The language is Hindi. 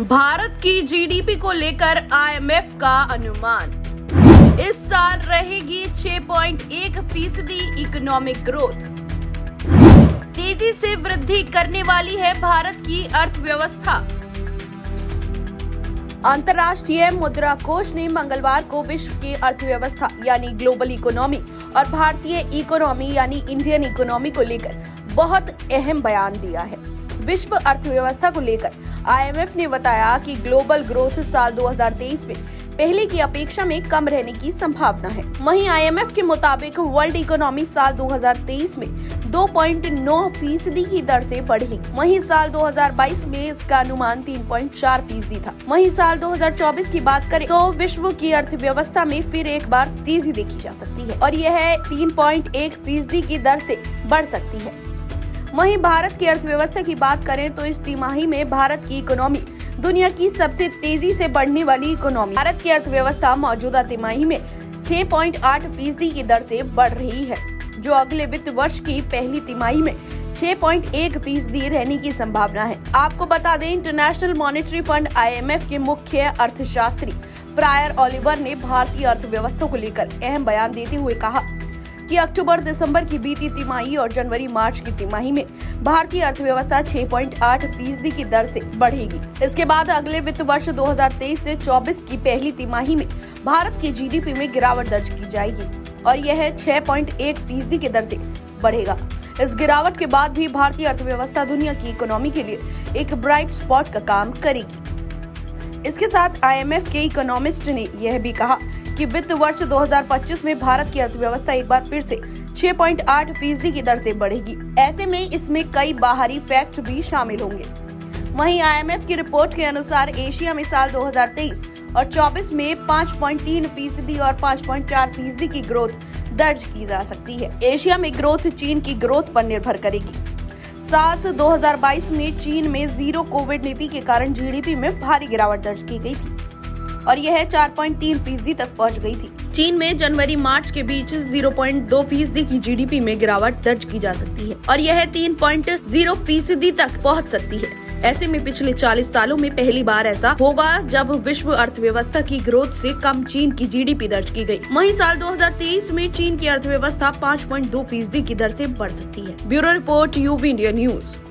भारत की जीडीपी को लेकर आईएमएफ का अनुमान, इस साल रहेगी 6.1% इकोनॉमिक ग्रोथ। तेजी से वृद्धि करने वाली है भारत की अर्थव्यवस्था। अंतर्राष्ट्रीय मुद्रा कोष ने मंगलवार को विश्व की अर्थव्यवस्था यानी ग्लोबल इकोनॉमी और भारतीय इकोनॉमी यानी इंडियन इकोनॉमी को लेकर बहुत अहम बयान दिया है। विश्व अर्थव्यवस्था को लेकर आईएमएफ ने बताया कि ग्लोबल ग्रोथ साल 2023 में पहले की अपेक्षा में कम रहने की संभावना है। वहीं आईएमएफ के मुताबिक वर्ल्ड इकोनॉमी साल 2023 में 2.9% की दर से बढ़ेगी। वहीं साल 2022 में इसका अनुमान 3.4% था। वहीं साल 2024 की बात करें तो विश्व की अर्थव्यवस्था में फिर एक बार तेजी देखी जा सकती है और यह 3.1% की दर से बढ़ सकती है। वहीं भारत की अर्थव्यवस्था की बात करें तो इस तिमाही में भारत की इकोनॉमी दुनिया की सबसे तेजी से बढ़ने वाली इकोनॉमी। भारत की अर्थव्यवस्था मौजूदा तिमाही में 6.8% की दर से बढ़ रही है, जो अगले वित्त वर्ष की पहली तिमाही में 6.1% रहने की संभावना है। आपको बता दें, इंटरनेशनल मॉनेटरी फंड IMF के मुख्य अर्थशास्त्री प्रायर ओलिवर ने भारतीय अर्थव्यवस्था को लेकर अहम बयान देते हुए कहा कि अक्टूबर-दिसंबर की बीती तिमाही और जनवरी-मार्च की तिमाही में भारतीय अर्थव्यवस्था 6.8% की दर से बढ़ेगी। इसके बाद अगले वित्त वर्ष 2023 से 24 की पहली तिमाही में भारत की जीडीपी में गिरावट दर्ज की जाएगी और यह 6.1% की दर से बढ़ेगा। इस गिरावट के बाद भी भारतीय अर्थव्यवस्था दुनिया की इकोनॉमी के लिए एक ब्राइट स्पॉट का काम करेगी। इसके साथ आईएमएफ के इकोनॉमिस्ट ने यह भी कहा कि वित्त वर्ष 2025 में भारत की अर्थव्यवस्था एक बार फिर से 6.8% की दर से बढ़ेगी। ऐसे में इसमें कई बाहरी फैक्ट भी शामिल होंगे। वहीं आईएमएफ की रिपोर्ट के अनुसार एशिया में साल 2023 और 24 में 5.3% और 5.4% की ग्रोथ दर्ज की जा सकती है। एशिया में ग्रोथ चीन की ग्रोथ पर निर्भर करेगी। साल 2022 में चीन में जीरो कोविड नीति के कारण जीडीपी में भारी गिरावट दर्ज की गई थी और यह 4.3% तक पहुंच गई थी। चीन में जनवरी-मार्च के बीच 0.2% की जीडीपी में गिरावट दर्ज की जा सकती है और यह 3.0% तक पहुंच सकती है। ऐसे में पिछले 40 सालों में पहली बार ऐसा होगा जब विश्व अर्थव्यवस्था की ग्रोथ से कम चीन की जीडीपी दर्ज की गई। वहीं साल 2023 में चीन की अर्थव्यवस्था 5.2% की दर से बढ़ सकती है। Bureau report, UV India news.